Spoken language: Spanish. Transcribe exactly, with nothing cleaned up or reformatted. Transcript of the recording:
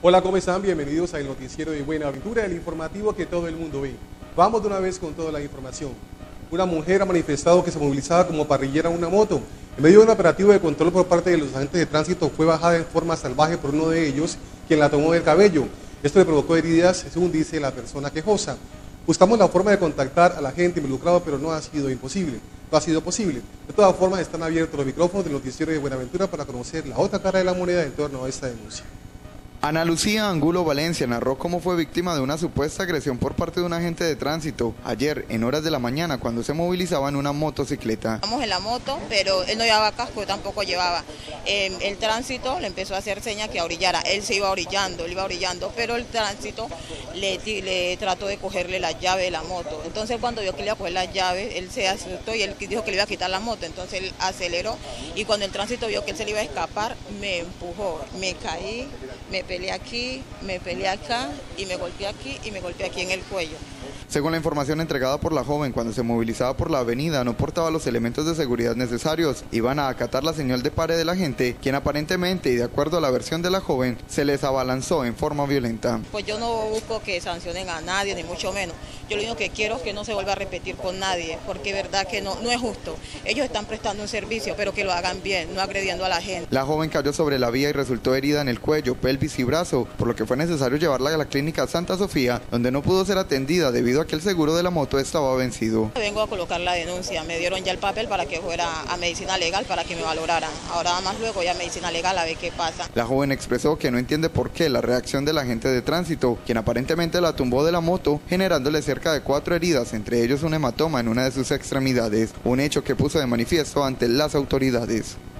Hola, ¿cómo están? Bienvenidos al noticiero de Buenaventura, el informativo que todo el mundo ve. Vamos de una vez con toda la información. Una mujer ha manifestado que se movilizaba como parrillera en una moto. En medio de un operativo de control por parte de los agentes de tránsito, fue bajada en forma salvaje por uno de ellos, quien la tomó del cabello. Esto le provocó heridas, según dice la persona quejosa. Buscamos la forma de contactar a la gente involucrada, pero no ha sido imposible. No ha sido posible. De todas formas, están abiertos los micrófonos del noticiero de Buenaventura para conocer la otra cara de la moneda en torno a esta denuncia. Ana Lucía Angulo Valencia narró cómo fue víctima de una supuesta agresión por parte de un agente de tránsito ayer en horas de la mañana cuando se movilizaba en una motocicleta. Estamos en la moto, pero él no llevaba casco, yo tampoco llevaba. Eh, el tránsito le empezó a hacer señas que orillara, él se iba orillando, él iba orillando, pero el tránsito le, le trató de cogerle la llave de la moto. Entonces cuando vio que le iba a coger la llave, él se asustó y él dijo que le iba a quitar la moto, entonces él aceleró y cuando el tránsito vio que él se le iba a escapar, me empujó, me caí, me peleé aquí, me peleé acá y me golpeé aquí y me golpeé aquí en el cuello. Según la información entregada por la joven, cuando se movilizaba por la avenida no portaba los elementos de seguridad necesarios. Iban a acatar la señal de pare de la gente, quien aparentemente, y de acuerdo a la versión de la joven, se les abalanzó en forma violenta. Pues yo no busco que sancionen a nadie, ni mucho menos. Yo lo único que quiero es que no se vuelva a repetir con nadie, porque es verdad que no, no es justo. Ellos están prestando un servicio, pero que lo hagan bien, no agrediendo a la gente. La joven cayó sobre la vía y resultó herida en el cuello, pelvis y brazo, por lo que fue necesario llevarla a la clínica Santa Sofía, donde no pudo ser atendida debido a que el seguro de la moto estaba vencido. Vengo a colocar la denuncia, me dieron ya el papel para que fuera a medicina legal para que me valoraran. Ahora nada más luego ya a medicina legal a ver qué pasa. La joven expresó que no entiende por qué la reacción del agente de tránsito, quien aparentemente la tumbó de la moto, generándole cerca de cuatro heridas, entre ellos un hematoma en una de sus extremidades, un hecho que puso de manifiesto ante las autoridades.